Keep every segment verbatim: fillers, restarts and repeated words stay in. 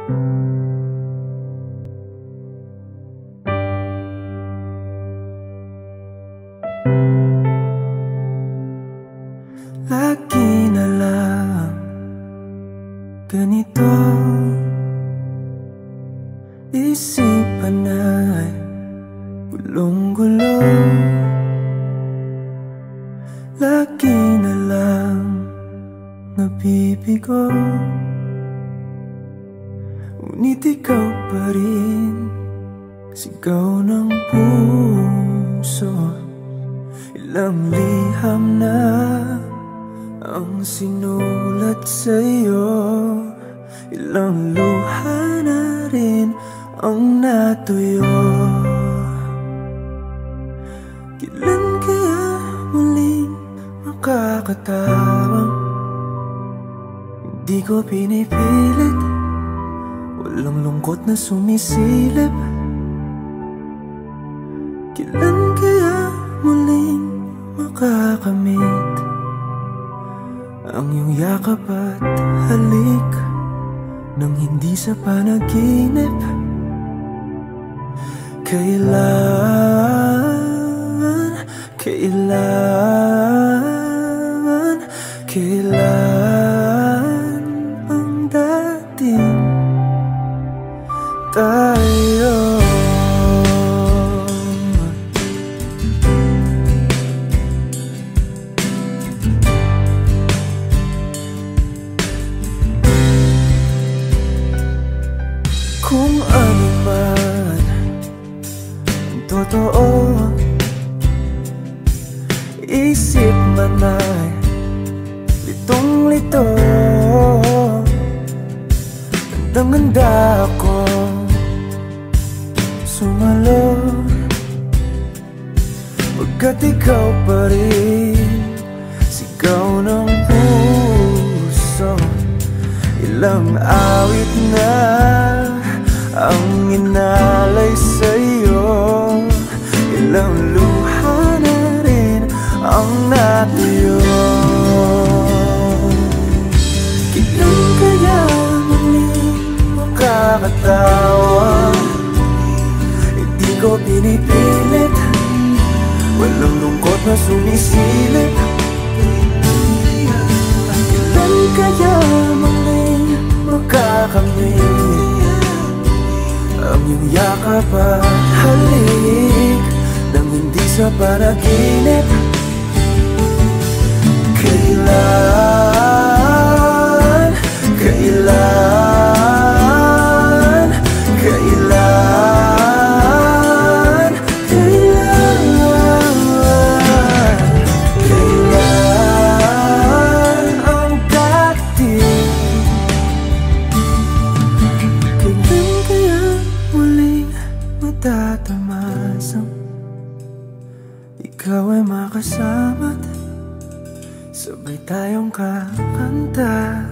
Lagi na lang ganito, isipan ay gulong-gulo. Lagi na lang nabibigo, ngunit ikaw pa rin sigaw ng puso. Ilang liham na ang sinulat sa'yo, ilang luha na rin ang natuyo. Kailan kaya muling makakatawang hindi ko pinipilit, walang lungkot na sumisilip. Kailan kaya muling makakamit ang iyong yakap at halik nang hindi sa panaginip? Kailan, kailan, kailan ang dating tayo? Kung ano man ang totoo, isip man ay litong-lito. Gandang-ganda ako sumalo, pagkat ikaw pa rin sigaw ng puso. Ilang awit na ang inalay sa'yo, ilang luha na rin ang natuyo. Kailan kaya muling makakatawa? Hindi ko pinipilit, walang lungkot na sumisilip. Kailan kaya muling makakamit ang iyong yakap at halik nang hindi sa panaginip? Kailan, kailan, kailan, kailan, kailan ang dating? Kailan kaya muling matatamasang ikaw ay makasama't sabay tayong kakanta?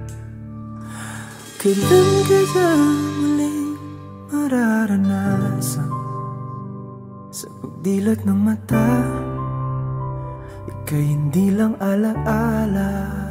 Kailan kaya muling mararanasan sa pagdilat ng mata ika'y hindi lang alaala?